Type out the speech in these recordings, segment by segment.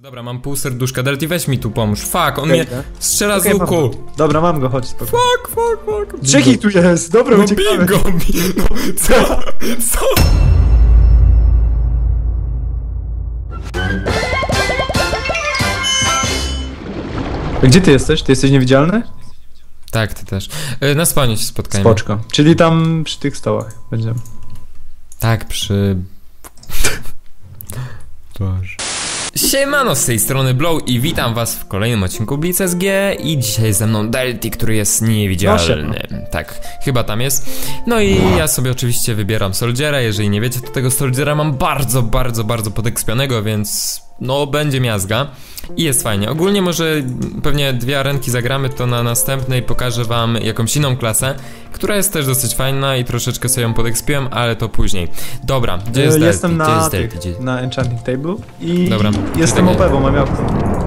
Dobra, mam pół serduszka, Delty, weź mi tu pomóż. Fuck, on mnie strzela z łuku. Dobra, mam go, chodź spoko. Fuck. Trzech ich tu jest, dobra, No uciekamy. bingo, co? Gdzie ty jesteś? Ty jesteś niewidzialny? Tak, ty też. Na spawnie się spotkajmy. Spoczko. Czyli tam przy tych stołach będziemy. Tak, przy... Boże. Siemano, z tej strony Blow i witam was w kolejnym odcinku Blitz SG i dzisiaj jest ze mną Delty, który jest niewidzialny. Tak, chyba tam jest. No i ja sobie oczywiście wybieram Soldiera. Jeżeli nie wiecie, to tego Soldiera mam bardzo podekspionego, więc no będzie miazga i jest fajnie. Ogólnie może pewnie 2 arenki zagramy, to na następnej pokażę wam jakąś inną klasę, która jest też dosyć fajna i troszeczkę sobie ją podekspiłem, ale to później. Dobra, gdzie jest Delty? Jestem na Enchanting Table i dobra, jestem OP, bo mam jabłko.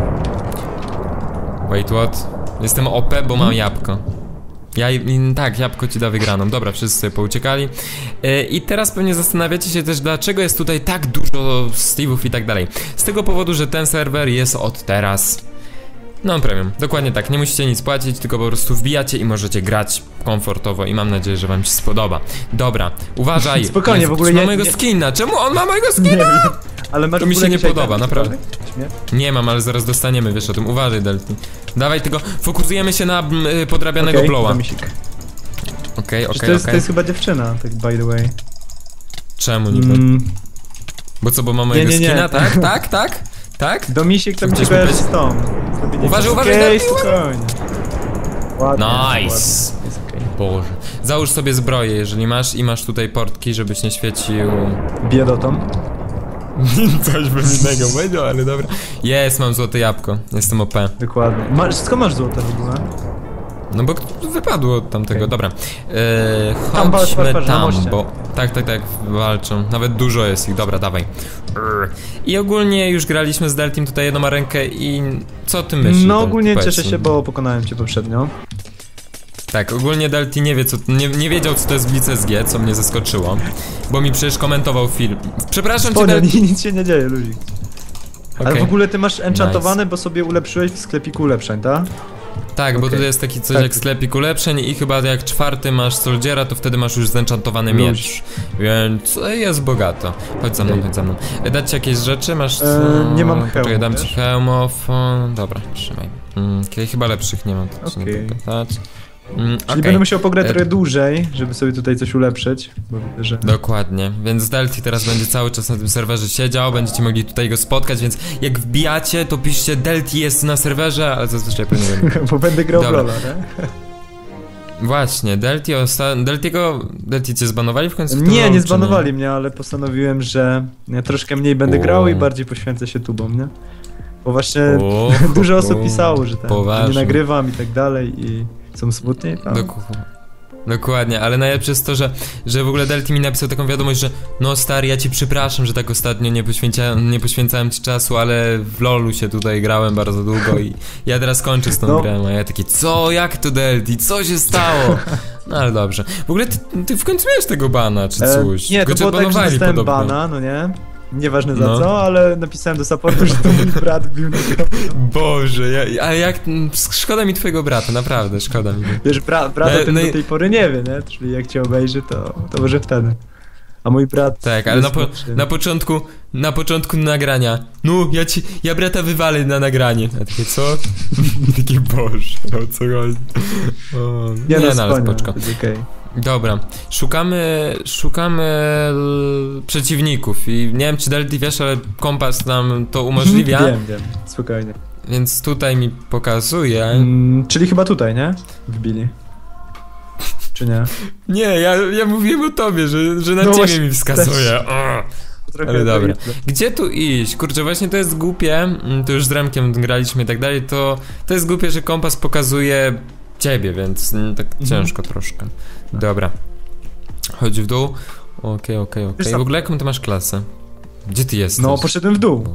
Wait, what? Jestem OP, bo mam jabłko. Tak, jabłko ci da wygraną. Dobra, wszyscy sobie pouciekali. I teraz pewnie zastanawiacie się też, dlaczego jest tutaj tak dużo Steve'ów i tak dalej. Z tego powodu, że ten serwer jest od teraz non-premium. Dokładnie tak, nie musicie nic płacić, tylko po prostu wbijacie i możecie grać komfortowo i mam nadzieję, że wam się spodoba. Dobra, uważaj. Spokojnie, w ogóle ma mojego skina. Czemu on ma mojego skina? Nie wiem. Ale masz to mi się nie podoba, naprawdę. Nie? Nie mam, ale zaraz dostaniemy, wiesz o tym. Uważaj, Delty. Dawaj, tylko fokusujemy się na podrabianego blowa. Okej. To jest chyba dziewczyna, tak by the way. Czemu niby? Bo co, bo ma mojego skina? Tak? Domisik to mi się kojarzy z tą. Uważaj, Delty, spokojnie. Ładnie, nice. Boże. Załóż sobie zbroję, jeżeli masz i masz tutaj portki, żebyś nie świecił... Biedotą. Coś bym innego powiedział, ale dobra. Jest, mam złote jabłko. Jestem OP. Dokładnie. Skąd masz złote w ogóle? No bo wypadło od tamtego, dobra. Chodźmy tam, bo... Tak, walczą. Nawet dużo jest ich, dobra, dawaj. I ogólnie już graliśmy z Deltym tutaj jedną rękę i... Co ty myślisz? No ogólnie cieszę się, bo pokonałem cię poprzednio. Tak, ogólnie Delty nie wie, nie wiedział, co to jest Blitz SG, co mnie zaskoczyło. Bo mi przecież komentował film. Przepraszam cię, Delty. Nic się nie dzieje, ludzi. Ale w ogóle ty masz enchantowane, bo sobie ulepszyłeś w sklepiku ulepszeń, tak? Tak, bo tutaj jest taki coś jak sklepik ulepszeń i chyba jak 4. masz Soldiera, to wtedy masz już zenchantowany miecz. Więc jest bogato. Chodź za mną. Dać ci jakieś rzeczy? Masz... nie mam hełmu. Poczekaj, dam ci hełmów. Dobra, trzymaj. Chyba lepszych nie mam, to ci nie pytać. Czyli będę musiał pograć trochę dłużej, żeby sobie tutaj coś ulepszyć, bo widzę, że... Dokładnie, więc Delty teraz będzie cały czas na tym serwerze siedział, będziecie mogli tutaj go spotkać, więc jak wbijacie, to piszcie Delty jest na serwerze, ale zazwyczaj pewnie będę. Bo będę grał w Lola, nie? Właśnie, Delty cię zbanowali w końcu? Nie zbanowali mnie, ale postanowiłem, że ja troszkę mniej będę grał i bardziej poświęcę się tubom, nie? Bo właśnie dużo osób pisało, że nie nagrywam i tak dalej i... Są smutni? Dokładnie, ale najlepsze jest to, że w ogóle Delty mi napisał taką wiadomość, że no stary, ja ci przepraszam, że tak ostatnio nie poświęcałem ci czasu, ale w LoLu się tutaj grałem bardzo długo i ja teraz kończę z tą grą, a ja taki, co? Jak to Delty? Co się stało? No ale dobrze. W ogóle ty w końcu miałeś tego bana, czy coś? Nie, to było tak, że dostałem bana, no nie? Nieważne za co, ale napisałem do supportu, że to mój brat wbił na grę. Boże, ale jak... Szkoda mi twojego brata, naprawdę, szkoda mi. Wiesz, brat o tym do tej pory nie wie, nie? Czyli jak cię obejrzy, to może wtedy. A mój brat... Tak, ale na początku nagrania. No, ja brata wywalę na nagranie. A takie, co? Takie, Boże, o co chodzi? Nie, ale spoczko. Dobra, szukamy przeciwników i nie wiem, czy Delty wiesz, ale kompas nam to umożliwia. Wiem, spokojnie. Więc tutaj mi pokazuje. Czyli chyba tutaj, nie? Wbili. Czy nie? Nie, ja mówiłem o tobie, że na ciebie mi wskazuje. Ale dobra. Gdzie tu iść? Kurczę, właśnie to jest głupie. To już z Remkiem graliśmy i tak dalej. To jest głupie, że kompas pokazuje ciebie, więc tak ciężko troszkę. Dobra. Chodź w dół. Okej. W ogóle jaką ty masz klasę? Gdzie ty jesteś? No, poszedłem w dół.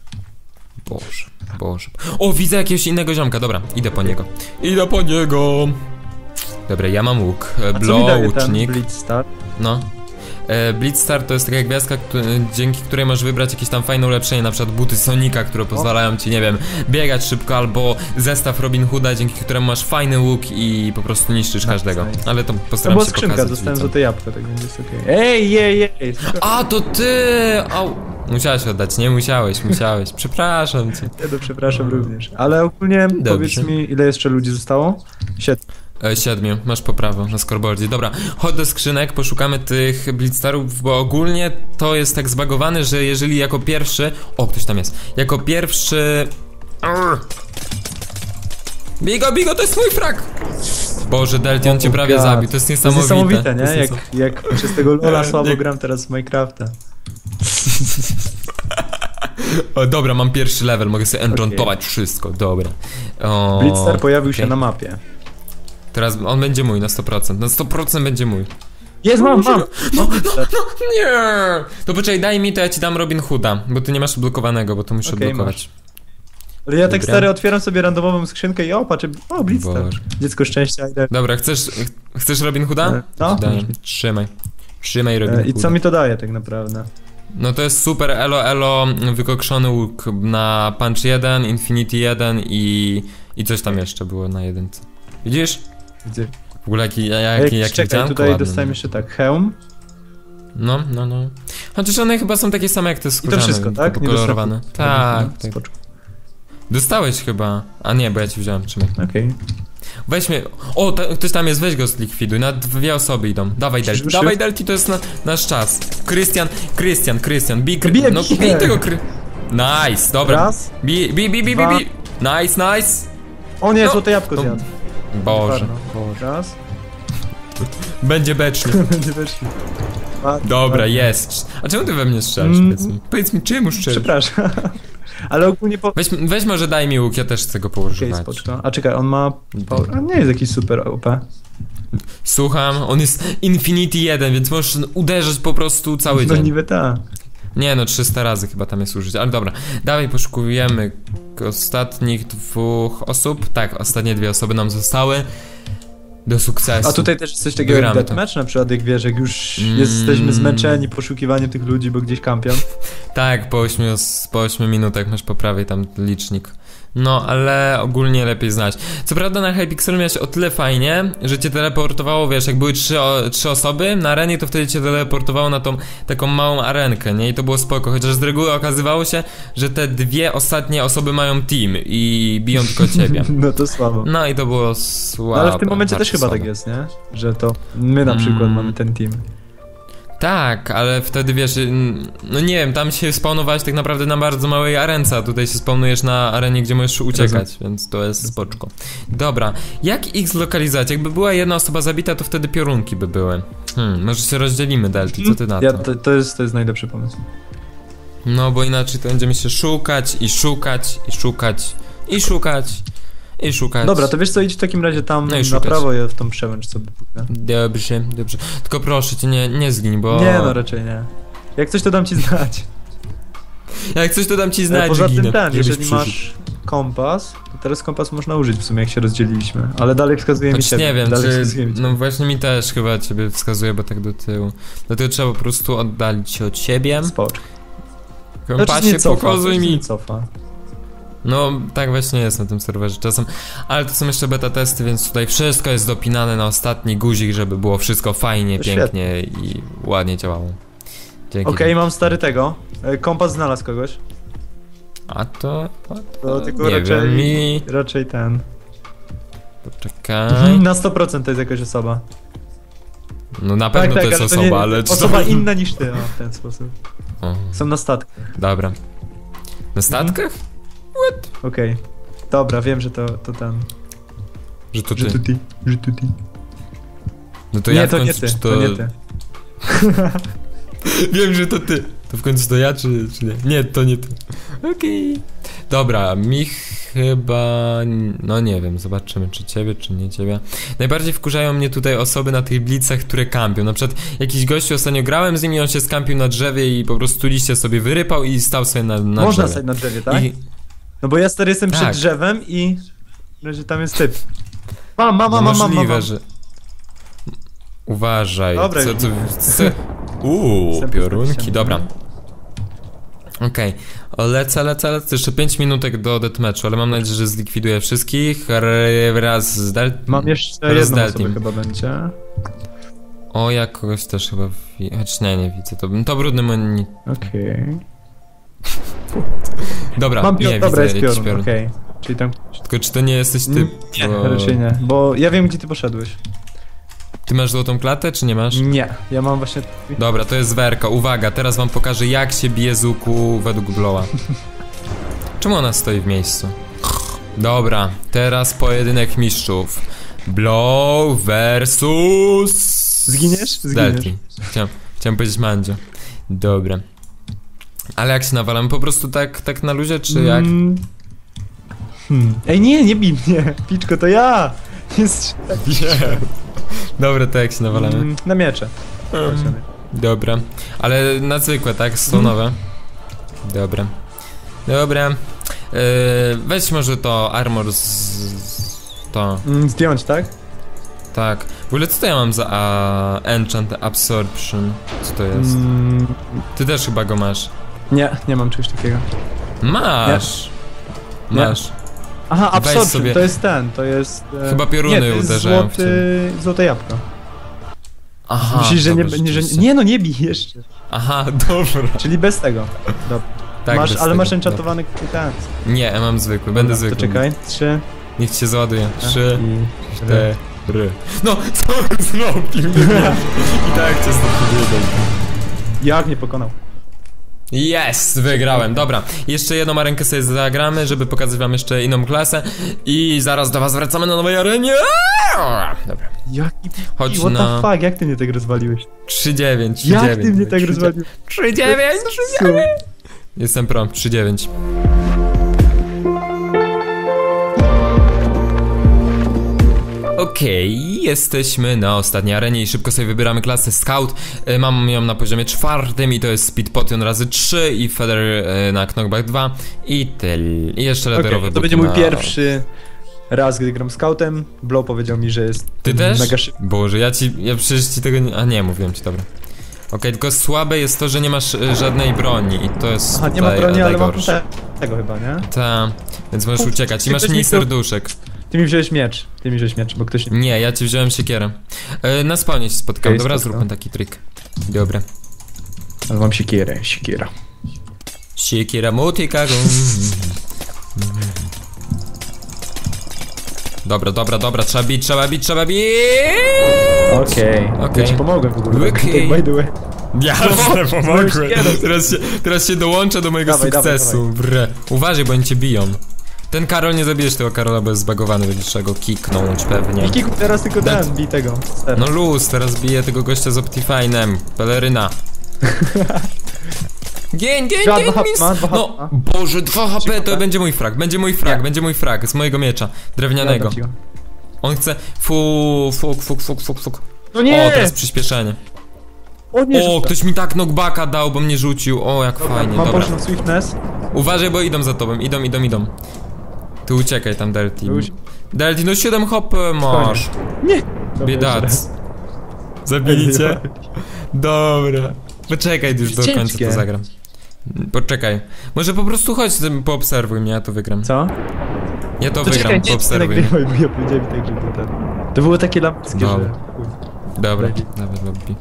Boże. O, widzę jakiegoś innego ziomka. Dobra, idę po niego. Dobra, ja mam łuk. Blow, łucznik. No. Blitzstar to jest taka gwiazdka, dzięki której możesz wybrać jakieś tam fajne ulepszenie, na przykład buty Sonika, które pozwalają ci, nie wiem, biegać szybko, albo zestaw Robin Hooda, dzięki któremu masz fajny łuk i po prostu niszczysz każdego. Ale to postaram się skrzynka, pokazać. dostałem złote jabłko, tak więc jest okej. Ej! A, to ty! Au. Musiałeś oddać, nie? Musiałeś. Przepraszam cię. Ja to przepraszam również. Ale ogólnie powiedz mi, ile jeszcze ludzi zostało? 7. 7, masz poprawę na scoreboardzie. Dobra, chodź do skrzynek, poszukamy tych Blitzstarów, bo ogólnie to jest tak zbagowane, że jeżeli jako pierwszy... O, ktoś tam jest. Jako pierwszy... Bigo, to jest mój frak! Boże, Delty, on cię prawie zabił, to jest niesamowite. To jest niesamowite, nie? Jak przez tego Lola słabo gram teraz w Minecrafta. O, dobra, mam pierwszy level, mogę sobie enchantować wszystko, dobra. Blitzstar pojawił się na mapie. Teraz on będzie mój na 100%, na 100% będzie mój. Jest, mam! No, nie! To poczekaj, daj mi, to ja ci dam Robin Hooda, bo ty nie masz odblokowanego, bo to muszę odblokować. Ale ja tak stary otwieram sobie randomową skrzynkę i patrzę, Blitzstar. Dziecko szczęścia. Dobra, chcesz Robin Hooda? No. Trzymaj Robin Hooda. I co mi to daje tak naprawdę? No to jest super elo wykokszony łuk na Punch 1, Infinity 1 i coś tam jeszcze było na jedynce. Widzisz? Gdzie? W ogóle jaki czekaj, tutaj dostałem jeszcze tak, hełm. No. Chociaż one chyba są takie same jak te skórzane. I to wszystko, tak? Pokolorowane. Tak. Dostałeś chyba. A nie, bo ja ci wziąłem, trzymaj. Okej. Weźmy. O, ktoś tam jest, weź go zlikwiduj. Na 2 osoby idą. Dawaj Delty, to jest nasz czas. Christian. Bij tego Nice, dobra. Raz. Bij. Nice. O nie, złote jabłko zjadł. Boże. Raz. Będzie becznie. Dobra, jest. A czemu ty we mnie strzelasz? Powiedz mi, czemu strzelasz? Przepraszam. Ale ogólnie weź może daj mi łuk, ja też chcę go położyć. A czekaj, on ma... A nie jest jakiś super OP. Słucham, on jest Infinity 1, więc możesz uderzać po prostu cały dzień. No niby tak. Nie no, 300 razy chyba tam jest użyć, ale dobra. Dawaj poszukujemy ostatnich 2 osób. Tak, ostatnie 2 osoby nam zostały. Do sukcesu. A tutaj też jest coś takiego jak deathmatch, na przykład jak wiesz, jak już jesteśmy zmęczeni poszukiwaniem tych ludzi, bo gdzieś kampią. Tak, po 8 minutach masz po prawej tam licznik. No, ale ogólnie lepiej znać. Co prawda na Hypixelu miałeś o tyle fajnie, że cię teleportowało, wiesz, jak były 3 osoby na arenie, to wtedy cię teleportowało na tą taką małą arenkę, nie? I to było spoko, chociaż z reguły okazywało się, że te 2 ostatnie osoby mają team i biją tylko ciebie. No to słabo. No i to było słabe. No, ale w tym momencie też chyba tak jest, nie? Że to my na przykład mamy ten team. Tak, ale wtedy wiesz, no nie wiem, tam się spawnowałeś tak naprawdę na bardzo małej arence, a tutaj się spawnujesz na arenie, gdzie możesz uciekać, więc to jest spoczko. Dobra, jak ich zlokalizować? Jakby była jedna osoba zabita, to wtedy piorunki by były. Może się rozdzielimy, Delty, co ty na to? To jest najlepszy pomysł. No, bo inaczej to będziemy się szukać. Dobra, to wiesz co, idź w takim razie tam na prawo, ja w tą przełęcz sobie pójdę. Dobrze. Tylko proszę cię, nie zgiń, bo... Nie, no raczej nie. Jak coś to dam ci znać. Poza tym jeżeli masz kompas, to teraz kompas można użyć w sumie, jak się rozdzieliliśmy. Ale dalej wskazuje mi ciebie. Nie wiem, no właśnie mi też chyba ciebie wskazuje, bo tak do tyłu. Dlatego trzeba po prostu oddalić się od siebie. Spocz. Kompasie, pokazuj mi. Cofa. No, tak właśnie jest na tym serwerze czasem, ale to są jeszcze beta testy, więc tutaj wszystko jest dopinane na ostatni guzik, żeby było wszystko fajnie, pięknie i ładnie działało. Dzięki. Okej, mam stary tego. Kompas znalazł kogoś. A to tylko raczej ten. Poczekaj. Na 100% to jest jakaś osoba. No na pewno to jest osoba, ale... Osoba inna niż ty, w ten sposób. Są na statkach. Dobra. Na statkach? Okej. Dobra, wiem, że to ten. Że to ty. Że to ty. No to nie, ja w to końcu, nie ty, czy to nie ty. Wiem, że to ty. To w końcu to ja, czy nie? Nie, to nie ty. Okej. Dobra, mi chyba... No nie wiem, zobaczymy, czy ciebie, czy nie ciebie. Najbardziej wkurzają mnie tutaj osoby na tych blitzach, które kampią. Na przykład jakiś gościu, ostatnio grałem z nim i on się skampił na drzewie i po prostu liście sobie wyrypał i stał sobie na drzewie. Można stać na drzewie, tak? No bo ja stary jestem przed drzewem i... że tam jest typ. Mam. Możliwe, że... Uważaj. Dobra, co... Piorunki, dobra. Okej, lecę. Jeszcze 5 minutek do deathmatchu, ale mam nadzieję, że zlikwiduję wszystkich. Raz z Deltim. Mam jeszcze jedną osobę chyba będzie. O, ja kogoś też chyba choć nie widzę. To brudny moni. Okej. Dobra, mam nie dobra, widzę jest piorun, okej. Czyli tam... Tylko czy to nie jesteś ty? Nie, raczej nie, bo ja wiem, gdzie ty poszedłeś. Ty masz złotą klatę, czy nie masz? Nie, ja mam właśnie... Dobra, to jest Werka. Uwaga, teraz wam pokażę, jak się bije z łuku według Blowa. Czemu ona stoi w miejscu? Dobra, teraz pojedynek mistrzów. Blow versus... Zginiesz? Delty. Chciałem powiedzieć Mandzio. Dobra. Ale jak się nawalam? Po prostu tak na luzie, czy jak? Ej, nie bij mnie! Piczko, to ja! Jest... Nie. Dobra, to jak się nawalamy? Na miecze. Dobra. Ale na zwykłe, tak? Są nowe. Dobra. Weź może to armor to. Zdjąć, tak? Tak. W ogóle co to ja mam za enchant absorption? Co to jest? Ty też chyba go masz. Nie mam czegoś takiego. Masz. Nie. Masz. Aha, absorption, sobie... to jest... Chyba pioruny nie, to jest uderzają w tym. Złote jabłko. Aha, myślisz, że nie, nie bij jeszcze. Aha, dobra. Czyli bez tego. Dobra. Tak, ale tego. masz enchantowany ten. Nie, ja mam zwykły, będę zwykły. To czekaj, 3. Niech ci się załaduje. 3, 4. No, co zrobił? I tak cię znowu. Jak mnie pokonał? Jest, wygrałem, dobra. Jeszcze jedną arenkę sobie zagramy, żeby pokazać wam jeszcze inną klasę. I zaraz do was wracamy na nowej arenie. Dobra. Jaki... Chodź What na... the fuck, jak ty mnie tak rozwaliłeś? 3-9. Jak ty mnie tak rozwaliłeś? 3-9. Jestem pro, 3-9. Okej, jesteśmy na ostatniej arenie i szybko sobie wybieramy klasę Scout. Mam ją na poziomie 4 i to jest Speed Potion razy 3 i Feather na Knockback 2 i i jeszcze lederowy to będzie mój pierwszy raz, gdy gram Scoutem. Blow powiedział mi, że jest Ty też? Mega szybki. Boże, ja przecież ci tego nie... A nie, mówiłem ci, dobra. Okej, tylko słabe jest to, że nie masz żadnej broni i to jest tutaj nie ma broni, ale mam tego chyba, nie? Tak, więc możesz uciekać i masz mniej serduszek. Ty mi wziąłeś miecz, bo ktoś... Nie, ja ci wziąłem siekierę. Na spawnie się spotkam, dobra, zróbmy taki trik. Dobra. Ale mam siekierę. Siekiera motyka. Dobra, trzeba bić. Okej. Ja ci pomogłem w ogóle. By the way. Jasne, pomogłem. Teraz się dołączę do mojego sukcesu. Dawaj. Uważaj, bo oni cię biją. Ten Karol, nie zabijesz tego Karola, bo jest zbagowany, będziesz trzeba go kiknąć pewnie. Teraz tylko bij tego. No luz, teraz biję tego gościa z Optifine'em. Peleryna. Gień, no, Boże, 2 HP, to będzie mój frag, z mojego miecza, drewnianego. On chce, fuk. No nie! O, teraz przyspieszenie. O, ktoś mi tak knockbacka dał, bo mnie rzucił, o, jak fajnie, mam dobra. Swiftness. Uważaj, bo idą za tobą, idą. Ty uciekaj tam, Delty. Delty, no 7 HP masz. Nie! Biedac. Zabijcie? Dobra. Poczekaj, już do końca to zagram. Poczekaj. Może po prostu chodź, poobserwuj mnie, ja to wygram. Co? Ja to wygram, poobserwuj mnie. Ja powiedziałem tak, że to było takie lampskie, że... Dobra, nawet lobby.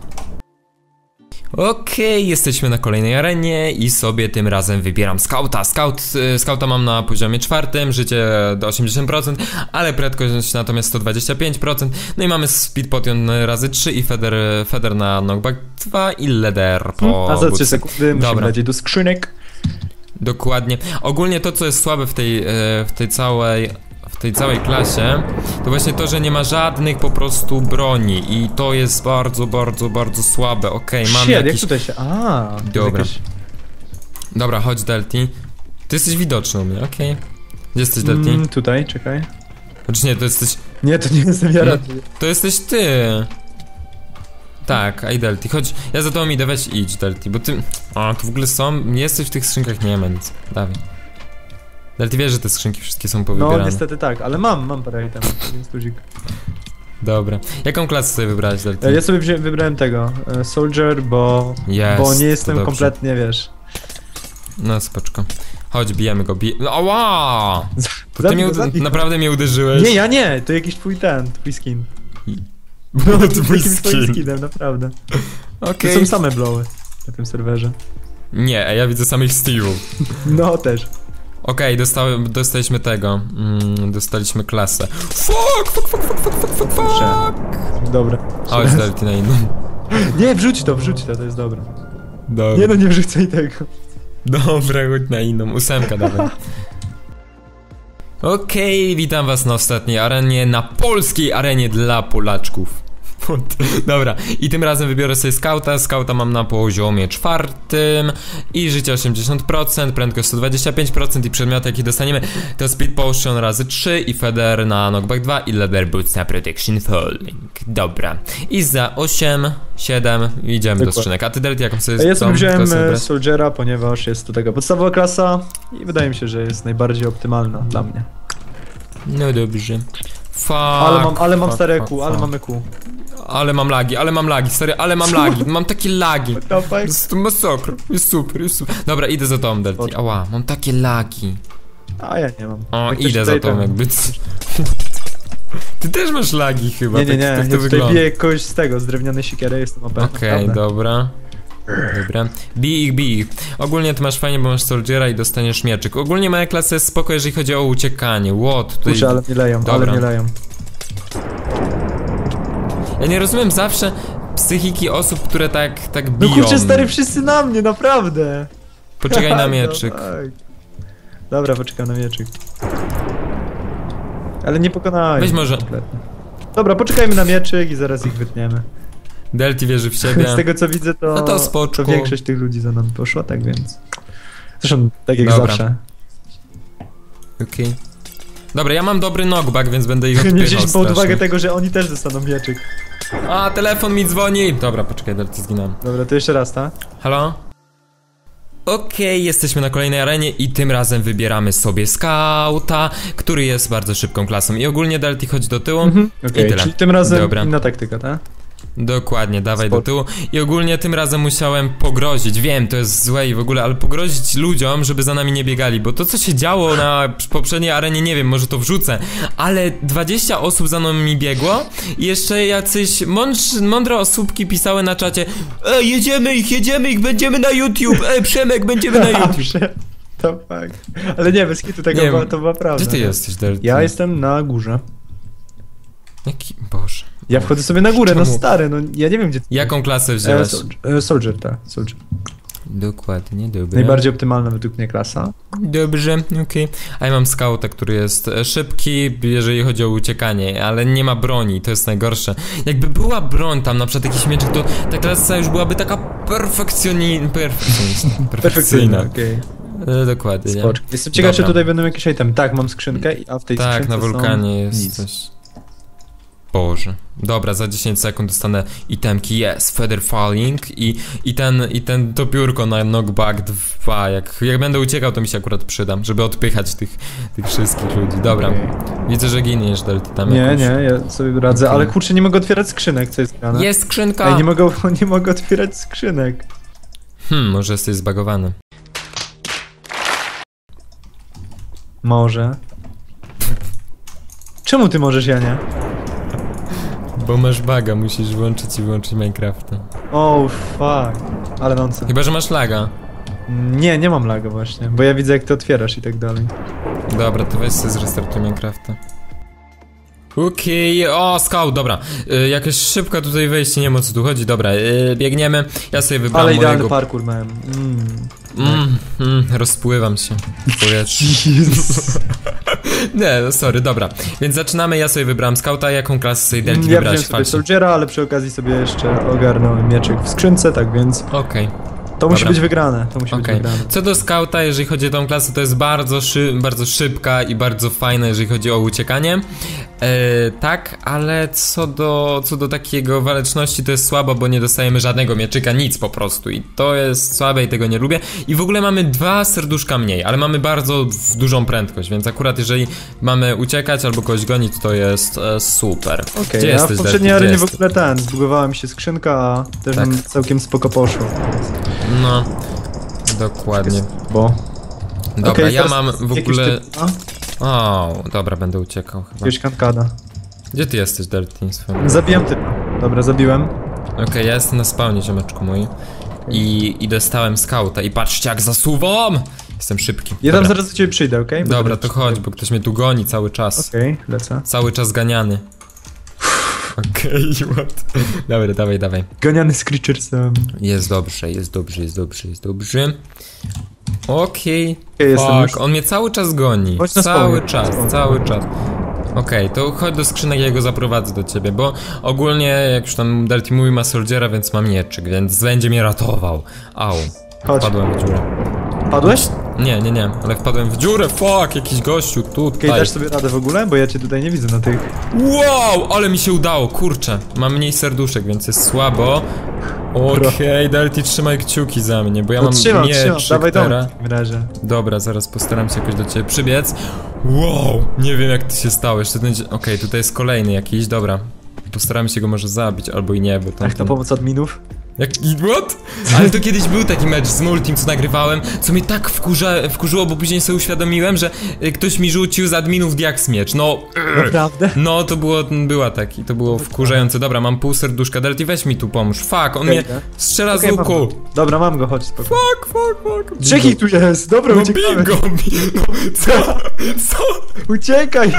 Okej, jesteśmy na kolejnej arenie i sobie tym razem wybieram Scouta. Scouta mam na poziomie 4, życie do 80%, ale prędkość natomiast 125%. No i mamy Speed Potion razy 3 i Feather na Knockback 2 i Leather po A za 3 sekundy musimy lecieć do skrzynek. Dokładnie. Ogólnie to, co jest słabe w tej całej klasie, to właśnie to, że nie ma żadnych po prostu broni i to jest bardzo słabe. Okej, mam jakiś... jak tutaj się... Dobra. Dobra, chodź Delty. Ty jesteś widoczny u mnie, okej. Gdzie jesteś, Delty? Tutaj, czekaj. Znaczy nie, to jesteś... Nie, to nie jestem ja. To jesteś ty. Tak, ej Delty, chodź, ja za tobą idę, weź idź Delty, bo ty... O, tu w ogóle są, nie jesteś w tych skrzynkach, nie ma nic, dawaj. Ale ty wiesz, że te skrzynki wszystkie są powybierane. No niestety tak, ale mam parę itemów, więc luzik. Dobra. Jaką klasę sobie wybrałeś, Delty? Ja sobie wybrałem tego, Soldier, bo nie jestem kompletnie, wiesz... No, spoczko. Chodź, bijemy go, No, ała! Naprawdę mnie uderzyłeś? Nie, ja nie, to jakiś twój skin. No, twój skin. Skinem, naprawdę. Okej. To są same blowy na tym serwerze. Nie, ja widzę samych Steve'ów. No, też. Okej, dostaliśmy tego. Dostaliśmy klasę. Fuck! Dobra. Chodź, Delty na inną. Nie, wrzuć to, to jest dobre. Dobra. Nie no, nie wrzucaj tego. Dobra, chodź na inną. 8 dawaj. Okej, witam was na ostatniej arenie, na polskiej arenie dla Polaczków. Dobra, i tym razem wybiorę sobie skauta mam na poziomie 4 i życie 80%, prędkość 125% i przedmioty jakie dostaniemy to Speed Potion razy 3 i Feather na Knockback 2 i Leather Boots na Protection Falling. Dobra, i za 8, 7 idziemy do skrzynek. A ty, Delty, jaką sobie ja sobie wziąłem Soldiera, ponieważ jest to taka podstawowa klasa i wydaje mi się, że jest najbardziej optymalna dla mnie. No dobrze. Ale mam stare Q, ale mamy Q. Ale mam lagi, stary, mam takie lagi. To masakra, jest super. Dobra, idę za tobą, Delty. Ała, mam takie lagi. A ja nie mam. O, idę za tobą jakby. Ty też masz lagi chyba, nie, tutaj biję kogoś z tego, z drewnianej siekiery, jestem OP. Okej, dobra. Bij ich. Ogólnie ty masz fajnie, bo masz Soldiera i dostaniesz mieczyk. Ogólnie moja klasa jest spoko, jeżeli chodzi o uciekanie. Tutaj... ale nie leją, Ja nie rozumiem zawsze psychiki osób, które tak biją. No kurczę, stary, wszyscy na mnie, naprawdę. Poczekaj na mieczyk. Dobra, poczekam na mieczyk. Ale nie pokonałem. Weź może. Kompletnie. Dobra, poczekajmy na mieczyk i zaraz ich wytniemy. Delty wierzy w siebie. Z tego co widzę, to większość tych ludzi za nami poszła, tak więc... Zresztą, tak jak zawsze. Okej. Dobra, ja mam dobry knockback, więc będę ich odpychał. Nie wziąć pod uwagę tego, że oni też dostaną mieczyk. A, telefon mi dzwoni! Dobra, poczekaj, Delty, zginąłem. Dobra, to jeszcze raz, tak? Halo? Okej, jesteśmy na kolejnej arenie i tym razem wybieramy sobie skauta, który jest bardzo szybką klasą. I ogólnie, Delty, chodź do tyłu. Okej, czyli tym razem inna taktyka, tak? Dokładnie, dawaj do tyłu. I ogólnie tym razem musiałem pogrozić, wiem, to jest złe i w ogóle, ale pogrozić ludziom, żeby za nami nie biegali, bo to co się działo na poprzedniej arenie, nie wiem, może to wrzucę, ale 20 osób za mną mi biegło i jeszcze jacyś mądre osóbki pisały na czacie: jedziemy ich, będziemy na YouTube, Przemek, będziemy na YouTube. To fakt. Ale nie, bez kitu tego to była prawda. Gdzie ty jesteś, Delty? Ja jestem na górze. Jaki... Boże. Ja wchodzę sobie na górę, no stary, no ja nie wiem gdzie... Jaką klasę wziąłeś? Soldier, tak, Soldier. Dokładnie, dobra. Najbardziej optymalna według mnie klasa. Dobrze, okej. A ja mam skauta, który jest szybki, jeżeli chodzi o uciekanie, ale nie ma broni, to jest najgorsze. Jakby była broń tam, na przykład jakiś mieczek, to ta klasa już byłaby taka perfekcyjna. Okej. Dokładnie, nie? Jestem ciekaw, czy tutaj będą jakieś item. Tak, mam skrzynkę, a w tej skrzynce tak, na wulkanie jest nic. coś. Boże. Dobra, za 10 sekund dostanę itemki, Feather Falling i to piórko na Knockback 2. Jak będę uciekał, to mi się akurat przydam, żeby odpychać tych wszystkich ludzi. Dobra. Widzę, że giniesz, Delty, tam Nie, ja sobie radzę, ale kurczę, nie mogę otwierać skrzynek, co jest grane. Jest skrzynka! Ej, nie mogę otwierać skrzynek. Może jesteś zbagowany. Może. Czemu ty możesz, ja nie? Bo masz baga, musisz włączyć i wyłączyć Minecrafta. Oh fuck, ale nonsense. Chyba, że masz laga. Nie mam laga właśnie, bo ja widzę jak ty otwierasz i tak dalej. Dobra, to weź sobie zrestartuj Minecrafta. Okej, scout, dobra. Jakieś szybko tutaj wejście, nie wiem o co tu chodzi, dobra, biegniemy. Ja sobie wybrałem ale idealny parkour miałem. Rozpływam się w powietrzu. Nie, no sorry, dobra. Więc zaczynamy, ja sobie wybrałem skauta, jaką klasę sobie Delty wybrać? Ja wziąłem sobie Soldiera, ale przy okazji sobie jeszcze ogarnąłem mieczyk w skrzynce, tak więc... Okej. To musi być wygrane, Co do skauta, jeżeli chodzi o tą klasę, to jest bardzo szybka i bardzo fajna, jeżeli chodzi o uciekanie. Tak, ale co do takiego waleczności to jest słabo, bo nie dostajemy żadnego mieczyka, nic po prostu i to jest słabe i tego nie lubię. I w ogóle mamy 2 serduszka mniej, ale mamy bardzo dużą prędkość, więc akurat jeżeli mamy uciekać albo kogoś gonić, to jest super. Okej, ja w poprzedniej arenie w ogóle zbugowała mi się skrzynka, a też nam całkiem spoko poszło. No, dokładnie. Dobra, ja mam w ogóle... O, dobra, będę uciekał chyba. Jakiegoś kankada. Gdzie ty jesteś, Delty? Zabijam typa. Dobra, zabiłem. Okej, ja jestem na spawnie, ziomeczku mój. I dostałem skauta i patrzcie jak zasuwam! Jestem szybki. Ja tam zaraz do ciebie przyjdę, okej? Dobra, to chodź, bo ktoś mnie tu goni cały czas. Okej, lecę. Cały czas ganiany. Okej, what? Dobra, dawaj. Ganiany z creaturesem. Jest dobrze, jest dobrze. Okej. Fuck, on mnie cały czas goni. Cały czas. Okej, to chodź do skrzynek, ja go zaprowadzę do ciebie, bo ogólnie, jak już tam Delty mówi, ma soldiera, więc mam mieczyk, więc będzie mnie ratował. Au. Chodź. Wpadłem w dziurę. Padłeś? Nie, ale wpadłem w dziurę, fuck, jakiś gościu tutaj. Dasz sobie radę w ogóle? Bo ja cię tutaj nie widzę na tych... Wow, ale mi się udało, kurczę. Mam mniej serduszek, więc jest słabo. Okej, Delty, trzymaj kciuki za mnie, bo ja mam mieczyk dawaj teraz. W razie. Dobra, zaraz postaram się jakoś do ciebie przybiec. Wow, nie wiem jak to się stało, jeszcze będzie... Okej, tutaj jest kolejny jakiś, dobra. Postaram się go może zabić, albo i nie, bo tam... Ach, to pomoc adminów? What? Ale to kiedyś był taki mecz z Multim, co nagrywałem, co mnie tak wkurzyło, bo później sobie uświadomiłem, że ktoś mi rzucił z adminów Diax miecz, no... Naprawdę? No, to było wkurzające. Dobra, mam pół serduszka, Delty, weź mi tu pomóż. Fuck, on mnie strzela z łuku. Dobra, mam go, chodź, spoko. Fuck. Trzech ich tu jest, dobra, uciekamy. Co? Uciekaj!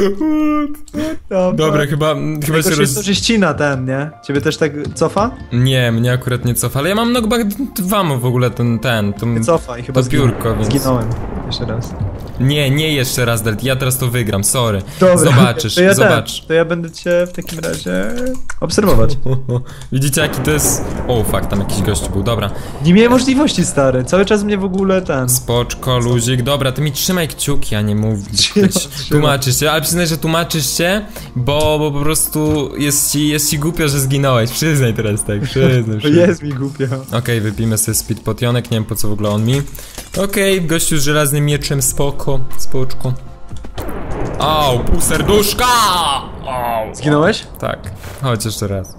Dobra, chyba się to, że ścina ten, nie? Ciebie też tak cofa? Nie, mnie akurat nie cofa, ale ja mam knockback 2 w ogóle Nie cofa i chyba to piórko, więc... Zginąłem. Jeszcze raz. Nie jeszcze raz, Delty, ja teraz to wygram, sorry. Dobra, zobaczysz, zobacz. To ja będę cię w takim razie obserwować. Widzicie jaki to jest... O, fuck, tam jakiś gość był, dobra. Nie miałem możliwości, stary, cały czas mnie w ogóle Spoczko, luzik, dobra, ty mi trzymaj kciuki, a nie mów. Tłumaczysz się, ale przyznaj, że tłumaczysz się, bo po prostu jest ci głupio, że zginąłeś, przyznaj teraz tak, przyznaj. To jest mi głupio. Okej, wypijmy sobie speed potionek, nie wiem po co w ogóle on mi. Okej, gościu z żelaznym mieczem, spoczko. Au, pół serduszka! Au. Zginąłeś? Tak, chodź jeszcze raz.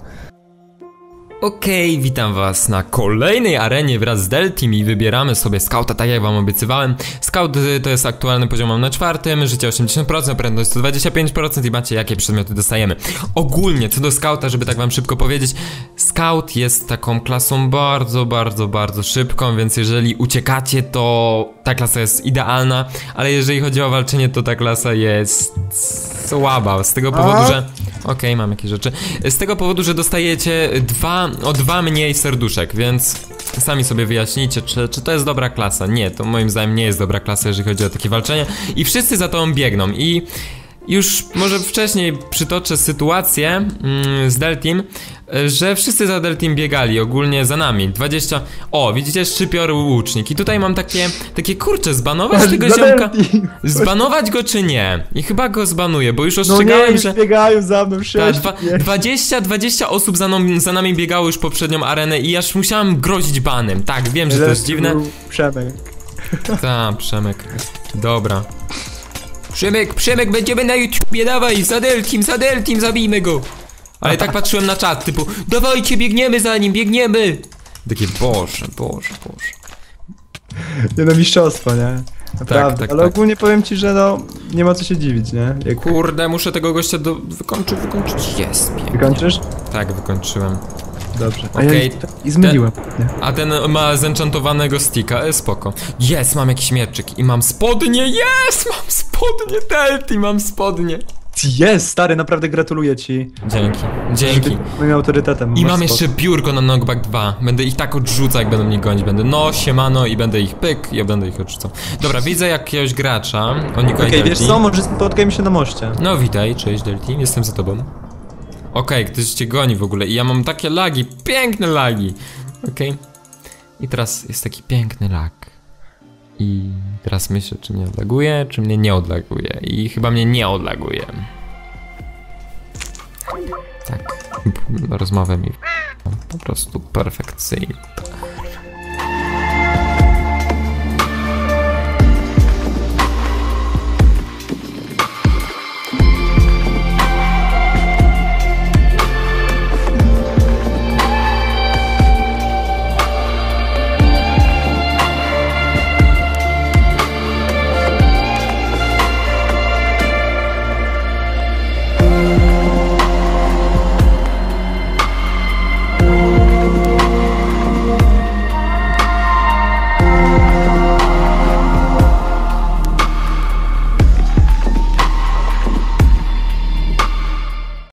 Okej, witam was na kolejnej arenie wraz z Deltym i wybieramy sobie skauta, tak jak wam obiecywałem. Scout to jest aktualny poziom, mam na 4, życie 80%, prędkość 125% i macie jakie przedmioty dostajemy. Ogólnie, co do skauta, żeby tak wam szybko powiedzieć, scout jest taką klasą bardzo szybką, więc jeżeli uciekacie, to ta klasa jest idealna, ale jeżeli chodzi o walczenie, to ta klasa jest słaba, z tego powodu, że... Okej, mam jakieś rzeczy. Z tego powodu, że dostajecie o 2 mniej serduszek, więc sami sobie wyjaśnijcie, czy to jest dobra klasa. Nie, to moim zdaniem nie jest dobra klasa, jeżeli chodzi o takie walczenie. I wszyscy za tobą biegną i... Już może wcześniej przytoczę sytuację z Deltym, że wszyscy za Deltym biegali, ogólnie za nami. 20... O, widzicie, szczypior łucznik. I tutaj mam takie kurczę, zbanować tego ziomka? Zbanować go czy nie? I chyba go zbanuję, bo już ostrzegałem, że... biegają za mną, 20 osób za nami biegało już poprzednią arenę i aż musiałem grozić banem. Tak, wiem, że to jest dziwne. Przemek. Tak, Przemek. Dobra. Przemek, będziemy na YouTubie, dawaj, za Deltym, zabijmy go. Ale tak patrzyłem na czat, typu, dawajcie, biegniemy za nim, biegniemy. Takie, Boże. Nie no, mistrzostwo, nie? Naprawdę, tak, ale ogólnie powiem ci, że no, nie ma co się dziwić, nie? Kurde, muszę tego gościa wykończyć. Jest pięknie. Wykończysz? Tak, wykończyłem. Dobrze. Okej. I zmyliłem. A ten ma zenchantowanego sticka, spoko. Jest, mam jakiś mieczyk i mam spodnie, mam spodnie, Delty, mam spodnie. Jest, stary, naprawdę gratuluję ci. Dzięki. Moim autorytetem. I mam jeszcze biurko na knockback 2. Będę ich tak odrzucał, jak będą mnie gonić. Będę siemano i będę ich pyk i będę ich odrzucał. Dobra, widzę jakiegoś gracza. Okej, wiesz co, może spotkajmy się na moście. No witaj, cześć Delty, jestem za tobą. Okej, ktoś cię goni w ogóle i ja mam takie lagi, piękne lagi. Okej. I teraz jest taki piękny lag. I teraz myślę, czy mnie odlaguje, czy mnie nie odlaguje. I chyba mnie nie odlaguje. Tak, rozmowę mi po prostu perfekcyjnie.